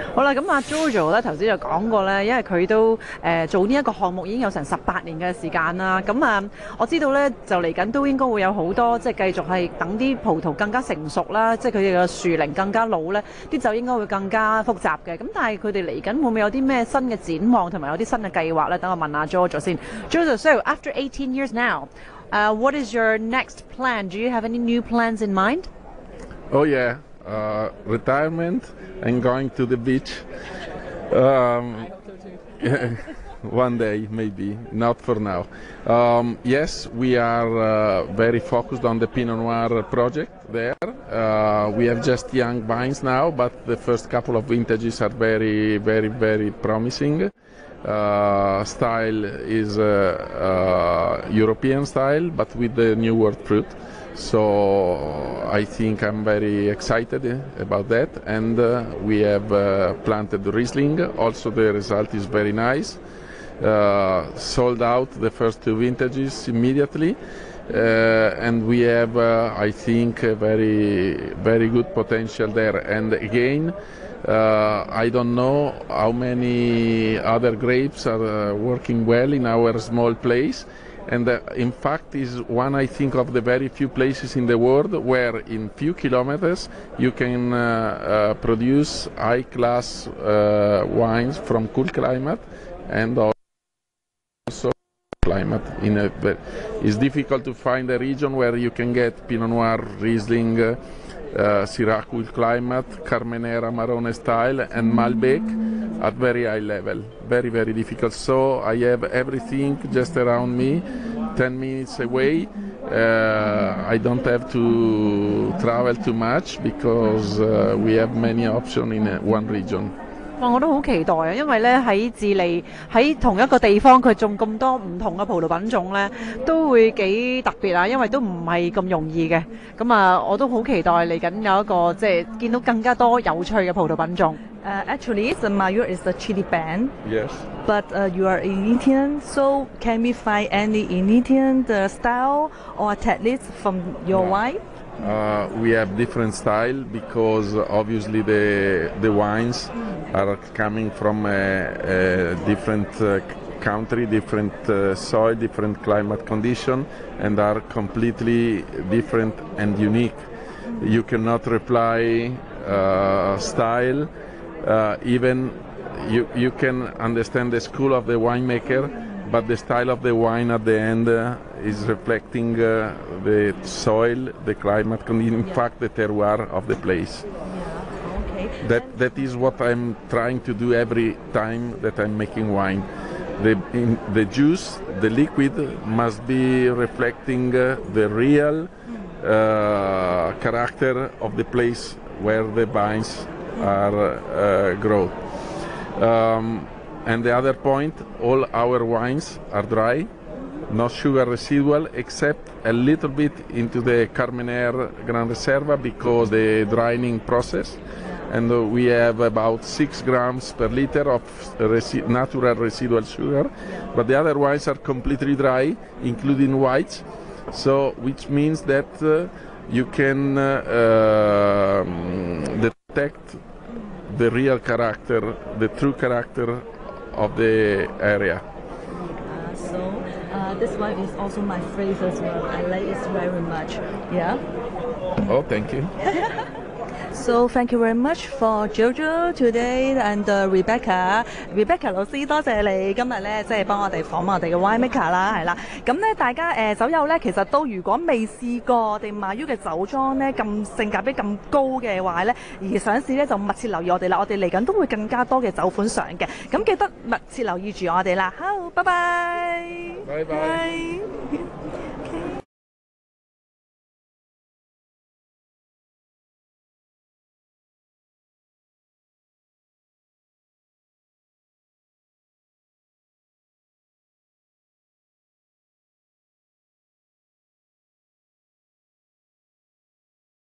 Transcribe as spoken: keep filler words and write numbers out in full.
好啦，咁阿 Jojo 咧頭先就講過咧，因為佢都誒、呃、做呢一個項目已經有成十八年嘅時間啦。咁啊，我知道咧就嚟緊都應該會有好多即係繼續係等啲葡萄更加成熟啦，即係佢哋嘅樹齡更加老咧，啲酒應該會更加複雜嘅。咁但係佢哋嚟緊會唔會有啲咩新嘅展望同埋有啲新嘅計劃咧？等我問下 Jojo 先。Jojo，so after eighteen years now, uh, what is your next plan? Do you have any new plans in mind? Oh yeah, uh, retirement and going to the beach. Um, one day maybe, not for now. Um, yes, we are uh, very focused on the Pinot Noir project there. Uh, we have just young vines now, but the first couple of vintages are very, very, very promising. Uh, style is uh, uh, European style, but with the New World fruit. So I think I'm very excited about that, and uh, we have uh, planted Riesling. Also, the result is very nice. Uh, sold out the first two vintages immediately, uh, and we have, uh, I think, a very, very good potential there. And again, uh, I don't know how many other grapes are uh, working well in our small place. And uh, in fact is one, I think, of the very few places in the world where in few kilometers you can uh, uh, produce high-class uh, wines from cool climate and also climate. In a, it's difficult to find a region where you can get Pinot Noir, Riesling, uh, uh, Syrah cool climate, Carmenère Amarone style, and Malbec at very high level. Very, very difficult. So I have everything just around me, ten minutes away. Uh, I don't have to travel too much because uh, we have many options in uh, one region. 哇！我都好期待啊，因為咧喺智利喺同一個地方，佢種咁多唔同嘅葡萄品種咧，都會幾特別啊！因為都唔係咁容易嘅。咁啊，我都好期待嚟緊有一個即係見到更加多有趣嘅葡萄品種。 Uh, actually, the Mayor is the Chili band. Yes. But uh, you are Indonesian, so can we find any Indonesian the style or techniques from your No. wine? Uh, we have different style because obviously the the wines are coming from a, a different uh, country, different uh, soil, different climate condition, and are completely different and unique. You cannot reply uh, style. Uh, even you you can understand the school of the winemaker, but the style of the wine at the end uh, is reflecting uh, the soil, the climate, in fact the terroir of the place. Yeah, okay. That that is what I'm trying to do every time that I'm making wine. The in, the juice, the liquid must be reflecting uh, the real uh, character of the place where the vines are uh, grown. Um, And the other point, all our wines are dry, no sugar residual, except a little bit into the Carmenère Gran Reserva because the drying process. And uh, we have about six grams per liter of resi natural residual sugar, but the other wines are completely dry, including whites. So, which means that uh, you can uh, uh, detect the real character, the true character of the area. Uh, so uh, this one is also my favorite as well. I like it very much. Yeah. Oh, thank you. So thank you very much for Jojo today and uh, Rebecca. Rebecca 老師，多謝你今日咧，即係幫我哋訪問我哋嘅 winemaker 啦，係啦。咁咧，大家誒、呃、酒友咧，其實都如果未試過我哋 Mayu 嘅酒莊咧咁性價比咁高嘅話咧，而想試咧就密切留意我哋啦。我哋嚟緊都會更加多嘅酒款上嘅，咁記得密切留意住我哋啦。好，拜拜。 拜拜。